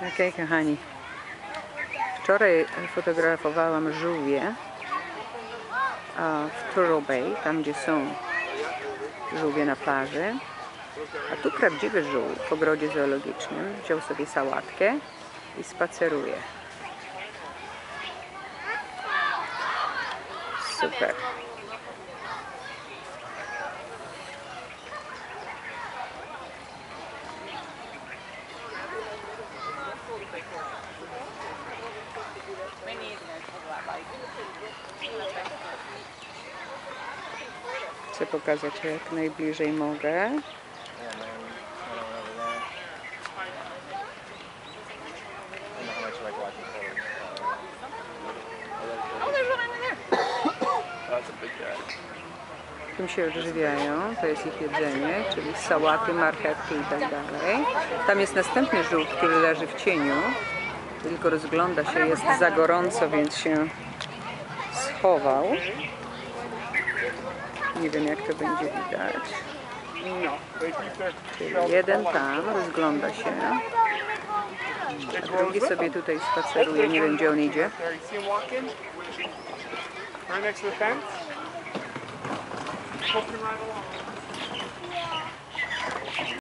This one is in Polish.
Okej, kochani. Wczoraj fotografowałam żółwie w Turtle Bay, tam gdzie są żółwie na plaży. A tu prawdziwy żółw w ogrodzie zoologicznym wziął sobie sałatkę i spaceruje. Super. Chcę pokazać jak najbliżej mogę. Tym się odżywiają, to jest ich jedzenie, czyli sałaty, marchewki i tak dalej. Tam jest następny żółw, który leży w cieniu, tylko rozgląda się, jest za gorąco, więc się schował. Nie wiem jak to będzie widać. Czyli jeden tam rozgląda się, a drugi sobie tutaj spaceruje, nie wiem gdzie on idzie. Right next to the fence. Poking right along.